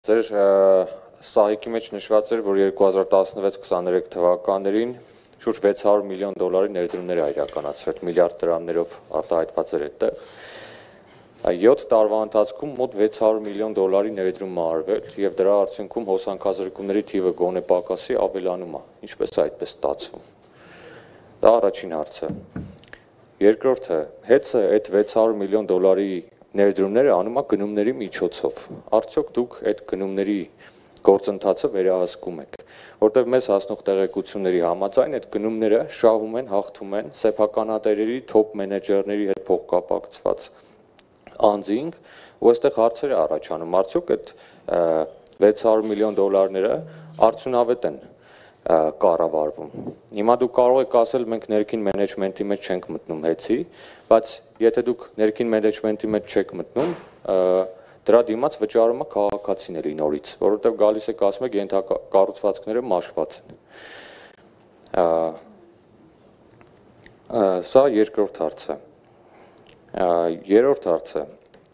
Ձեր սահիկի մեջ նշված էր, որ 2016-23 թվականներին շուրջ 600 միլիոն դոլարի ներդրումներ է իրականացրել, միլիարդ դրամներով արտահայտված էր այդտեղ։ 7 տարվա ընթացքում մոտ 600 միլիոն դոլարի ներդրում է արվել եւ դրա արդյունքում հոսանքազրկումների թիվը գոնե պակասի ավելանում է։ Ինչպես է այդպես ստացվում։ Դա առաջին հարցը։ Երկրորդը, հեծը այդ 600 միլիոն դոլարի ներդրումները անում է գնումների միջոցով։ Արդյոք դուք այդ գնումների գործընթացը վերահսկում եք, որտեղ մեզ հասնող տեղեկությունների համաձայն այդ գնումները շահում են, հաղթում են սեփականատերերի, թոփ մենեջերների հետ փոխկապակցված անձինք, ու այստեղ հարցեր է առաջանում, արդյոք այդ 600 միլիոն դոլարները արդյունավետ են կառավարվում։ Հիմա դուք կարող եք ասել, մենք ներքին մենեջմենտի մեջ չենք մտնում հեծի, բայց եթե դուք ներքին մենեջմենտի մեջ չեք մտնում, դրա դիմաց վճարումը քաղաքացին էլի նորից, որովհետև գալիս եք ասում եք ենթակառուցվածքները մաշված են։ Սա երկրորդ հարցը։ Երրորդ հարցը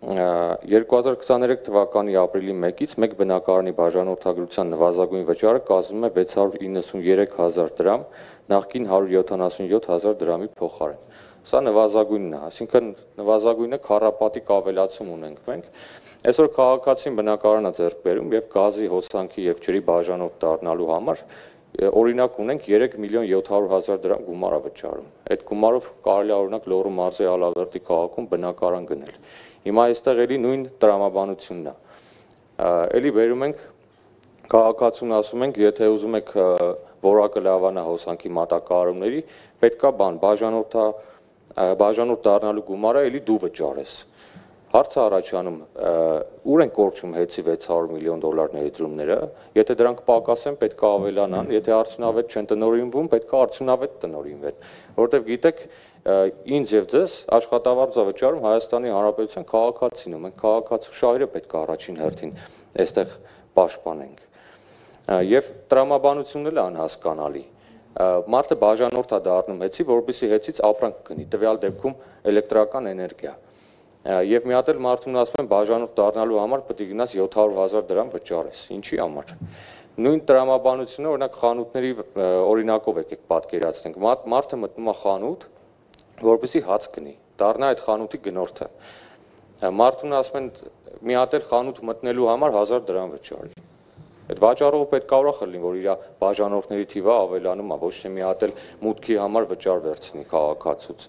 2023 թվականի ապրիլի 1-ից մեկ բնակարանի բաժանորդագրության նվազագույն վճարը կազմում է 693,000 դրամ, նախկին 177,000 դրամի փոխարեն։ Սա նվազագույնն է, այսինքն նվազագույնը քառապատիկ ավելացում ունենք մենք։ Այսօր քաղաքացին բնակարանը ձեռք բերում եւ գազի, հոսանքի եւ ջրի բաժանորդ դառնալու համար օրինակ ունենք 3,700,000 դրամ գումար է վճարում։ Այդ գումարով կարելի է օրինակ Լոռու մարզի Ալավերդի քաղաքում բնակարան գնել։ Հիմա այստեղ էլի նույն տրամաբանությունն է։ Էլի բերում ենք քաղաքացուն ասում ենք, եթե ուզում եք որակը լավանա հոսանքի մատակարարումների, պետքա բաժանորդ դառնալու գումարը էլի դու վճարես։ Հարցը առաջանում, ուր են կորչում հեծի 600 միլիոն դոլար ներդրումները, եթե դրանք պակասեն, պետք է ավելանան, եթե արդյունավետ չեն տնօրինվում, պետք է արդյունավետ տնօրինվեն, որովհետև գիտեք, ինձ եւ ձեզ աշխատավարձ է վճարում Հայաստանի Հանրապետության քաղաքացին, ու մենք քաղաքացու շահերը պետք է առաջին հերթին այստեղ պաշտպանենք։ Եվ տրամաբանությունն էլ անհասկանալի։ Մարդը բաժանորդ է դառնում հեծի, որովհետեւ հեծից ապրանք գնի, տվյալ դեպքում էլեկտրական էներգիա։ Եվ մի հատ էլ մարդուն ասում են բաժանորդ դառնալու համար պետք է գնաս 700,000 դրամ վճարես։ Ինչի համար։ Նույն տրամաբանությունը օրինակ խանութների օրինակով եկեք պատկերացնենք։ Մարդը մտնում է խանութ, որպեսզի հաց գնի, դառնա այդ խանութի գնորդը։ Մարդուն ասում են մի հատ էլ խանութ մտնելու համար 1000 դրամ վճարի։ Այդ վաճառողը պետք է ուրախ լինի, որ իր բաժանորդների թիվը ավելանում է, ոչ թե մի հատ էլ մուտքի համար վճար վերցնի քաղաքացուց։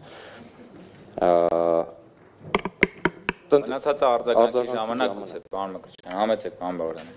Մնացածը արձագանքի ժամանակ գուցե պարոն Մկրտչյան, համեցեք պարոն Բաղրամյան։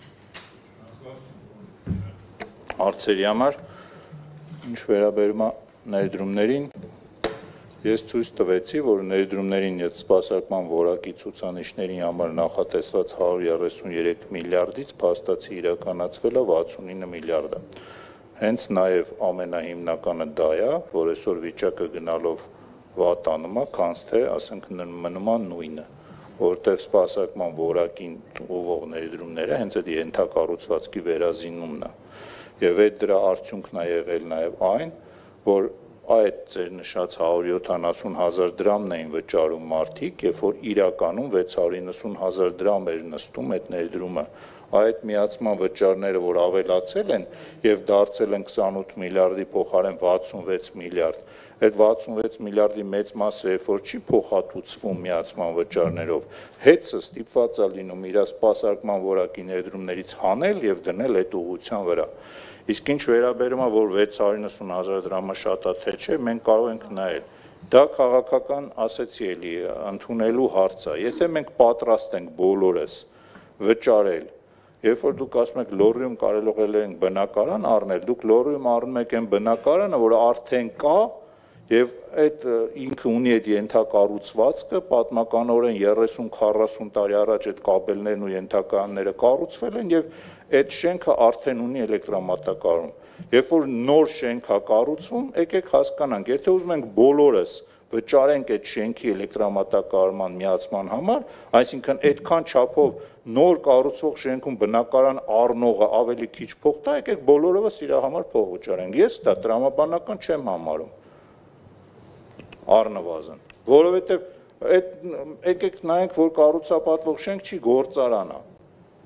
Հարցերի համար ինչ վերաբերում է ներդրումներին, ես ցույց տվեցի, որ ներդրումներին եւ սպասարկման որակի ցուցանիշների համար նախատեսված 133 միլիարդից փաստացի իրականացվել է 69 միլիարդը։ Հենց նաեւ ամենահիմնականը դա է, որ այսօր վիճակը գնալով վատանում է, քանց թե, ասենք, մնում է նույնը, որտեղ սպասարկման որակին ուղղող ներդրումները հենց այդ ենթակառուցվածքի վերազինումն է։ Եվ այդ դրա արդյունքն է եղել նաեւ այն, որ այդ ձեր նշած 170,000 դրամն էին վճարում մարդիկ, երբ որ իրականում 690,000 դրամ էր նստում այդ ներդրումը։ Այդ միացման վճարները, որ ավելացել են եւ դարձել են 28 միլիարդի փոխարեն 66 միլիարդ, այդ 66 միլիարդի մեծ մասը, երբ որ չի փոխհատուցվում միացման վճարներով, հեծը ստիպված է լինում իր սպասարկման որակի ներդրումներից հանել եւ դնել այդ ուղղության վրա։ Իսկ ինչ վերաբերում է, որ 690,000 դրամը շատ է թե չէ, մենք կարող ենք նայել։ Դա քաղաքական, ասեցի էլի, ընդունելու հարց է։ Եթե մենք պատրաստ ենք բոլորս վճարել, երբ որ դուք ասում եք Լոռիում կարող ենք բնակարան առնել, դուք Լոռիում առնում եք այն բնակարանը, որը արդեն կա, եւ այդ ինքը ունի այդ ենթակառուցվածքը, պատմականորեն 30-40 տարի առաջ այդ կաբելներն ու ենթականները կառուցվել են եւ այդ շենքը արդեն ունի էլեկտրամատակարարում։ Երբ որ նոր շենք է կառուցվում, եկեք հասկանանք, եթե ուզում ենք բոլորս վճարենք այդ շենքի էլեկտրամատակարարման միացման համար, այսինքն այդքան չափով նոր կառուցվող շենքում բնակարան առնողը ավելի քիչ փող տա, եկեք բոլորովս իր համար փող վճարենք։ Ես դա տրամաբանական չեմ համարում։ Առնվազն, որովհետև այդ եկեք նայենք, որ կառուցապատվող շենք չի գործարան է։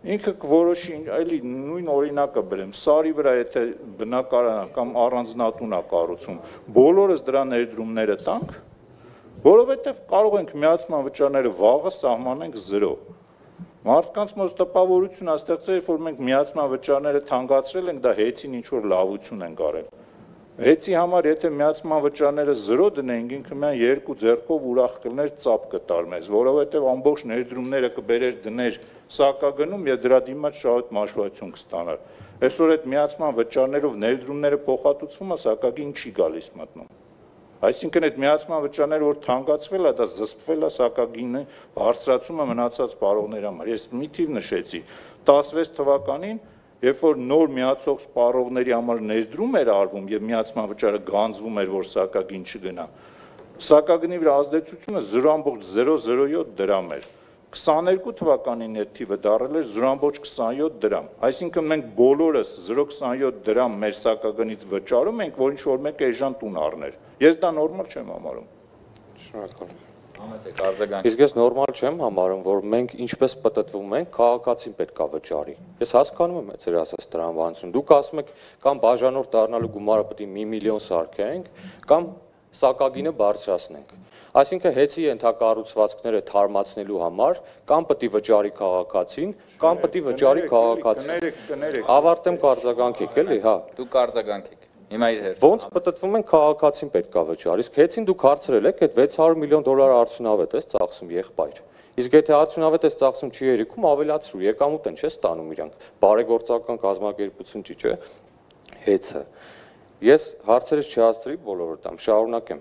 ինքը կորոշի, այլի նույն օրինակը բերեմ, սարի վրա եթե բնակարան կամ առանձնատուն է կառուցում, բոլորս դրա ներդրումները տանք, որովհետև կարող ենք միացման վճարները վաղը սահմանենք 0։ Մարդկանց մոտ տպավորություն է ստեղծել, որ մենք միացման վճարները թանկացրել ենք, դա հեծին ինչ-որ լավություն ենք արել։ Հեծի համար եթե միացման վճարները 0 դնենք, ինքը միայն 2 ձեռքով ուրախ կլներ, ծափ կտար մեզ, որովհետև ամբողջ ներդրումները կբերեր դներ սակագնում եւ դրա դիմաց շատ մաշվածություն կստանար։ Այսօր այդ միացման վճարներով ներդրումները փոխհատուցումը սակագին չի գալիս մտնում։ Այսինքն այդ միացման վճարները որ թանկացվել է, դա զսպվել է սակագինը բարձրացումը մնացած պարողների համար։ Ես մի թիվ նշեցի 16 թվականին, երբ որ նոր միացող սպառողների համար ներդրում էր արվում եւ միացման վճարը գանձվում էր, որ սակագին չգնա, սակագնի վրա ազդեցությունը 0.007 դրամ էր։ 22 թվականին այդ թիվը դարել էր 0.27 դրամ։ Այսինքն մենք բոլորս 0.27 դրամ մեր սակագնից վճարում ենք, որ ինչ-որ մեկը էժան տուն առներ։ Ես դա նորմալ չեմ համարում։ Շնորհակալ եմ։ Համեցեք արձագանք։ Իսկ ես նորմալ չեմ համարում, որ մենք ինչպես պատտվում ենք, քաղաքացին պետք է վճարի։ Ես հասկանում եմ այդ ասած տրամաբանություն։ Դուք ասում եք կամ բաժանորդ դառնալու գումարը պետք է 1 միլիոն սարքենք, կամ սակագինը բարձրացնենք։ Այսինքն հեծի ենթակառուցվածքները թարմացնելու համար կամ պետք է վճարի քաղաքացին, կամ պետք է վճարի քաղաքացին։ Ավարտեմ արձագանքեք, էլի, հա։ Դուք արձագանքեք։ Հիմա իր հետ։ Ոնց պատտվում են քաղաքացին պետք է վճարի։ Իսկ հեծին դուք հարցրել եք, այդ 600 միլիոն դոլար արդյունավետ է ծախսում եղբայր։ Իսկ եթե արդյունավետ է ծախսում չի երիքում, ավելացրու, եկամուտ են չէ ստանում իրանք։ Բարեգործական կազմակերպություն չի, չէ։ Հեծը։ Ես հարցերից չհասցրի բոլորը տամ, շարունակեմ։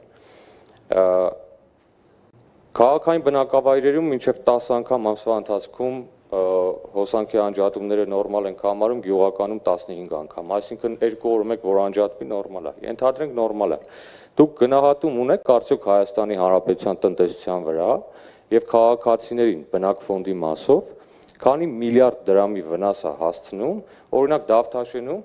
Քաղաքային բնակավայրերում մինչև 10 անգամ ամսվա ընթացքում հոսանքի անջատումները նորմալ են համարում, գյուղականում 15 անգամ, այսինքն 2 օր մեկ որ անջատվի նորմալ է, ենթադրենք նորմալ է։ Դուք գնահատում ունեք արդյոք Հայաստանի Հանրապետության տնտեսության վրա եւ քաղաքացիներին բնակֆոնդի մասով, քանի միլիարդ դրամի վնաս է հասցնում, օրինակ Դավթաշենում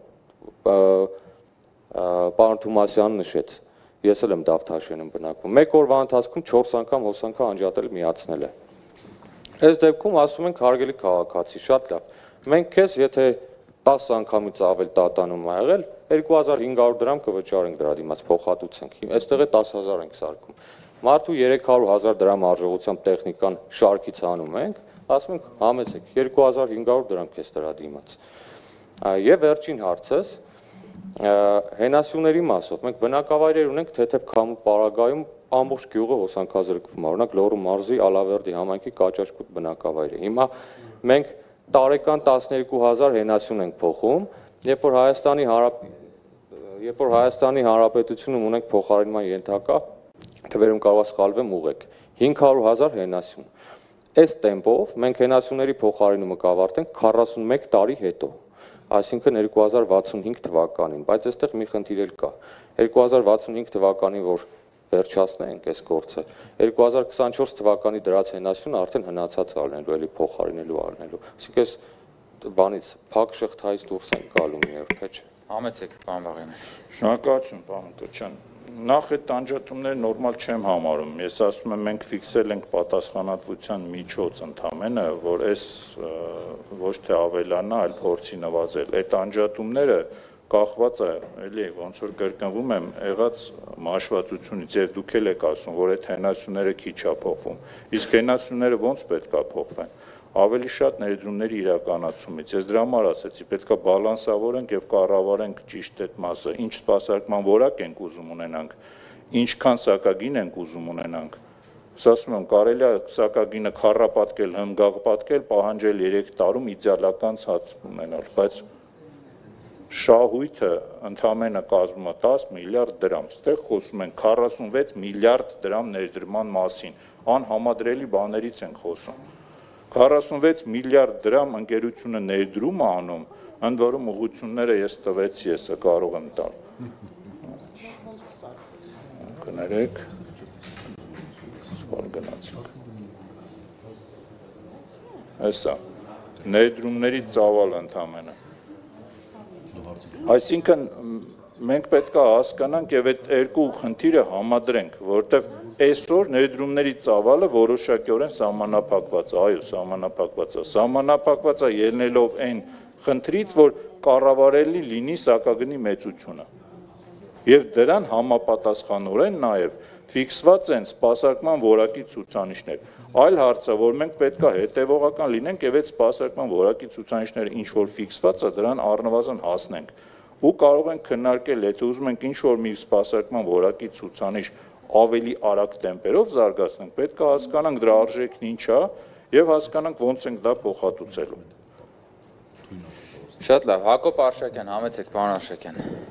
պարոն Թումասյանն նշեց, ես էլ եմ Դավթաշենում բնակվում, մեկ օրվա ընթացքում 4 անգամ հոսանքը անջատել միացնել է։ Այս դեպքում ասում ենք հարգելի քաղաքացի, շատ լավ։ Մենք քեզ եթե 10 անգամից ավել տատանում ա եղել, 2500 դրամ կվճարենք դրա դիմաց փոխհատուցենք։ Այստեղ է 10000 ենք սարքում։ Մարդու 300.000 դրամ արժողությամբ տեխնիկան շարքից անում ենք, ասում ենք համեցեք 2500 դրամ քեզ դրա դիմաց։ Եվ վերջին հարցս հենասյուների մասով մենք բնակավայրեր ունենք թեթև քամու պարագայում ամբողջ գյուղը հոսանքազրկվում է, օրինակ Լոռու մարզի Ալավերդի համայնքի Կաճաշկուտ բնակավայրը։ Հիմա մենք տարեկան 12000 հենասյուն ենք փոխում, երբ որ Հայաստանի Հանրապետությունում ունենք փոխարինման ենթակա, թվերում կարող է սխալվեմ ուղեք, 500.000 հենասյուն։ Այս տեմպով մենք հենասյունների փոխարինումը կավարտենք 41 տարի հետո, այսինքն 2065 թվականին, բայց այստեղ մի խնդիր էլ կա։ 2065 թվականին, որ վերջացնենք այս գործը, 2024 թվականի դրած հենասյունը արդեն հնացած առնելու, էլի փոխարինելու առնելու։ Այսինքն այս բանից փակ շղթայից դուրս են գալու մի երբ, թե չէ։ Համեցեք, պարոն Բաղարյան։ Շնորհակալություն, պարոն Կրչյան։ Նախ այդ անջատումները նորմալ չեմ համարում։ Ես ասում եմ մենք ֆիքսել ենք պատասխանատվության միջոց ընդամենը, որ այս ոչ թե ավելանա, այլ փորձի նվազել։ Այդ անջատումները կախված է, էլի ոնց որ կրկնվում եմ, եղած մաշվածությունից եւ դուք էլ եք ասում, որ այդ հենասյուները քիչ է փոխվում։ Իսկ հենասյուները ոնց պետք է փոխվեն։ Ավելի շատ ներդրումների իրականացումից։ Ես դրա համար ասեցի, պետք է բալանսավորենք եւ կառավարենք ճիշտ այդ մասը, ինչ սպասարկման որակ ենք ուզում ունենանք, ինչքան սակագին ենք ուզում ունենանք։ Ասում եմ, կարելի է սակագինը քառապատկել, հմգաղ պահանջել 3 տարում իդեալական ցած ունենալ, բայց շահույթը ընդամենը կազմում է 10 միլիարդ դրամ։ Այստեղ խոսում ենք 46 միլիարդ դրամ ներդրման մասին, անհամադրելի բաներից ենք խոսում։ 46 միլիարդ դրամ ընկերությունը ներդրում է անում, ընդ որում ուղղությունները ես տվեցի, ես կարող եմ տալ։ Կներեք, սպար գնացինք։ Հեսա, ներդրումների ծավալ ընդամենը։ Այսինքն մենք պետք է հասկանանք եւ այդ երկու խնդիրը համադրենք, որովհետեւ այսօր ներդրումների ծավալը որոշակիորեն սահմանափակված է, այո, սահմանափակված է։ Սահմանափակված է ելնելով այն խնդրից, որ կառավարելի լինի սակագնի մեծությունը։ Եվ դրան համապատասխանորեն նաև ֆիքսված են սպասարկման որակի ցուցանիշներ։ Այլ հարց է, որ մենք պետք է հետևողական լինենք եւ այդ սպասարկման որակի ցուցանիշները ինչ որ ֆիքսված է, դրան առնվազն հասնենք։ Ու կարող ենք քննարկել, եթե ուզում ենք ինչ որ մի սպասարկման որակի ցուցանիշ ավելի արագ տեմպերով զարգացնենք, պետք է հասկանանք դրա արժեքն ինչ է եւ հասկանանք ոնց ենք դա փոխհատուցելու։ Շատ լավ, Հակոբ Արշակյան, համեցեք, պարոն Արշակյան։